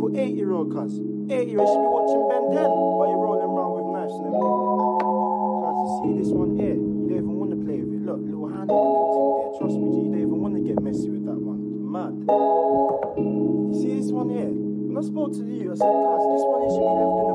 typical 8-year-old, cuz. 8-year-old should be watching Ben 10 while you're rolling around with knives and everything. Cuz, you see this one here? You don't even want to play with it. Look, little handle on them thing there. Trust me, G, you don't even want to get messy with that one. Mad. You see this one here? When I spoke to you, I said, cuz, this one here should be left in the